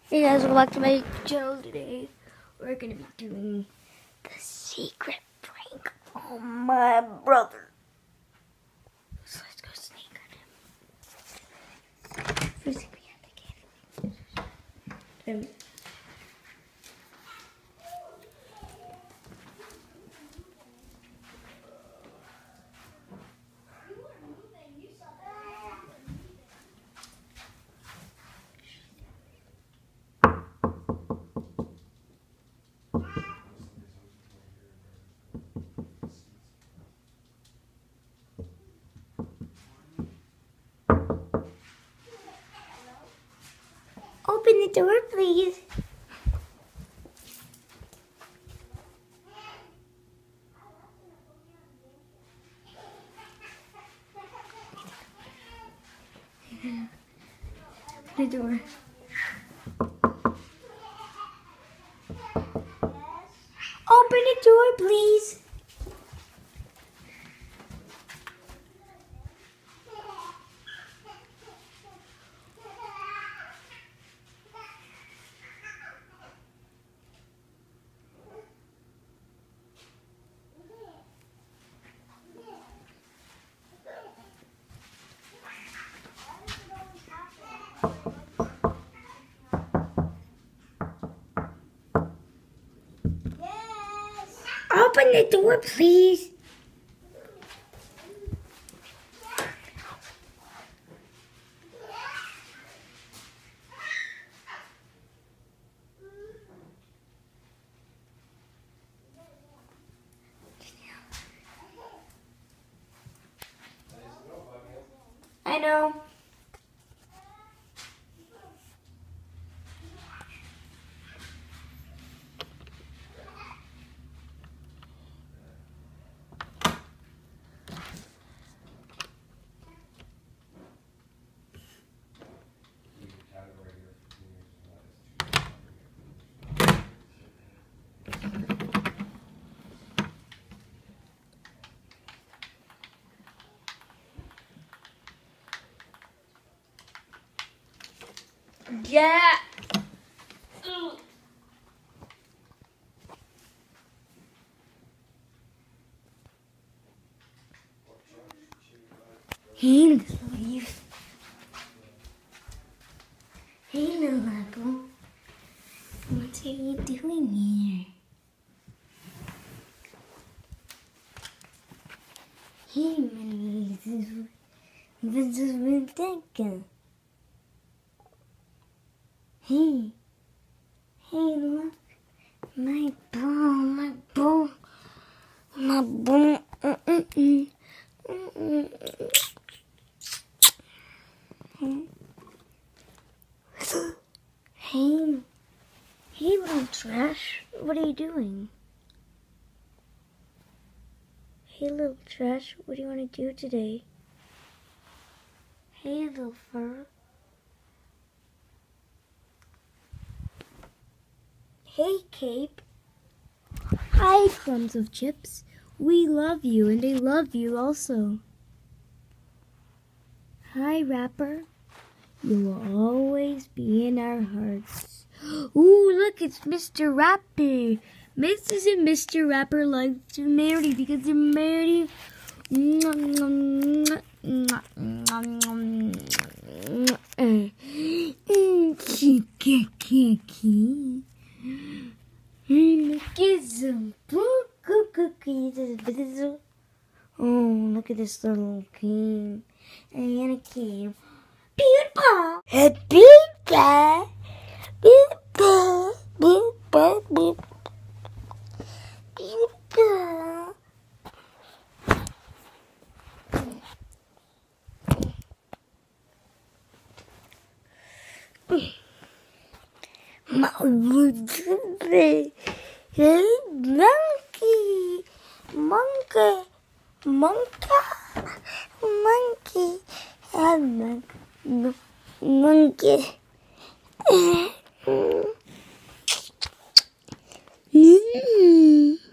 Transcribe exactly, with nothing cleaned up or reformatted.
Hey guys, welcome back to my channel. Today we're gonna be doing the secret prank on my brother. So let's go sneak on him. First thing we have to get him. Open the door, please. Open the door. Open the door, please. Open the door, please. I know. Yeah. Ugh. Hey, leave. Hey, little apple. What are you doing here? Hey, little. This is ridiculous. Hey, hey, look, my ball, my ball, my ball. Mm -mm -mm. Mm -mm -mm. Hey, hey, little trash, what are you doing? Hey, little trash, what do you want to do today? Hey, little fur. Hey, Cape. Hi, crumbs of chips. We love you, and they love you also. Hi, Rapper. You will always be in our hearts. Ooh, look, it's Mister Rapper. Missus and Mister Rapper like to marry because they're married. Oh, look at this little king. And a king. Beautiful. A beautiful. Beautiful. Beautiful. Beautiful. Monkey, monkey, monkey, monkey, monkey, monkey. Mm.